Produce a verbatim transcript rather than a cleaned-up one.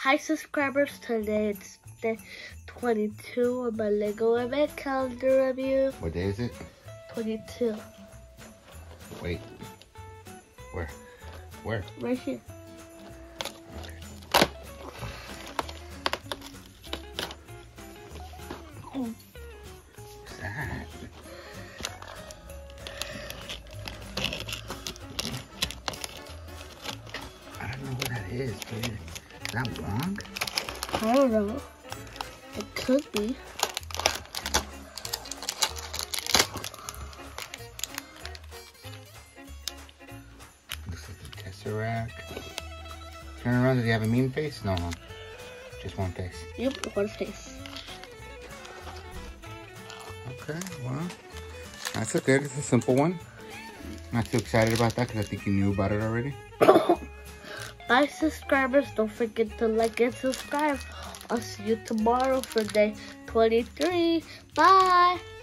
Hi subscribers, today it's day twenty-two of my Lego event calendar review. What day is it? twenty-two. Wait. Where? Where? Right here. What's that? I don't know what that is, dude. Is that wrong? I don't know. It could be. Looks like a tesseract. Turn around. Does he have a mean face? No, no. Just one face. Yep, one face. Okay, well, that's a good. It's a simple one. Not too excited about that because I think you knew about it already. Bye subscribers, don't forget to like and subscribe. I'll see you tomorrow for day twenty-three. Bye.